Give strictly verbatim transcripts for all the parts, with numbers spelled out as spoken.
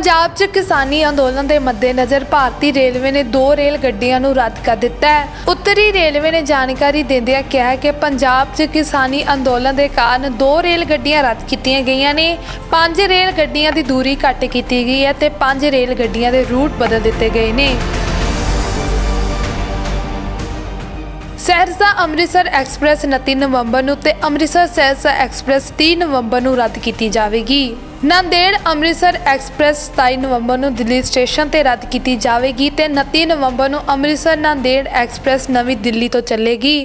पंजाब च किसानी अंदोलन के मद्देनज़र भारतीय रेलवे ने दो रेल गड्डियां नूं रद्द कर दिता है। उत्तरी रेलवे ने जानकारी देंदियां कहा है कि पंजाब च किसानी अंदोलन के कारण दो रेल गड्डियां रद्द कीतियां गईयां ने। पांच रेल गड्डियां की दूरी घट की गई है ते पांच रेल गड्डियां के रूट बदल दिए गए ने। सहरसा अमृतसर एक्सप्रैस उनतीस नवंबर नूं ते अमृतसर सहरसा एक्सप्रैस तीस नवंबर नूं रद्द की जाएगी। नांदेड़ अमृतसर एक्सप्रैस सताई नवंबर नूं दिल्ली स्टेशन ते रद्द की जाएगी ते उनतीस नवंबर नूं अमृतसर नांदेड़ एक्सप्रैस नवी दिल्ली तो चलेगी।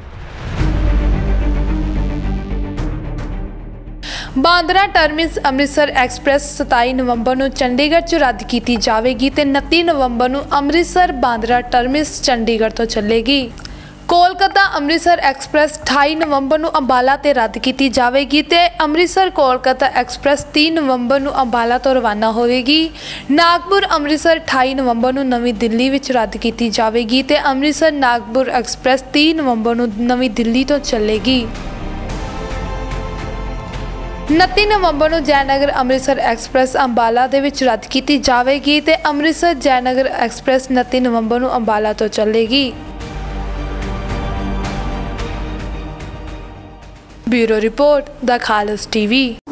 बांद्रा टर्मिनस अमृतसर एक्सप्रैस सताई नवंबर नूं चंडीगढ़ च रद्द की जाएगी ते उनतीस नवंबर नूं अमृतसर बांद्रा टर्मिनस चंडीगढ़ तो चलेगी। कोलकाता अमृतसर एक्सप्रैस अठाई नवंबर नूं अंबाला ते रद्द की जाएगी ते अमृतसर कोलकाता एक्सप्रैस तीस नवंबर नूं अंबाला तो रवाना होगी। नागपुर अमृतसर अठाई नवंबर नूं नवी दिल्ली विच रद्द की जाएगी ते अमृतसर नागपुर एक्सप्रैस तीस नवंबर नूं नवी दिल्ली तो चलेगी। उनतीस नवंबर नूं जयनगर अमृतसर एक्सप्रैस अंबाला दे विच रद्द की जाएगी ते अमृतसर जयनगर एक्सप्रैस उनतीस नवंबर नूं अंबाला तो चलेगी। Bureau report the Khalsa TV.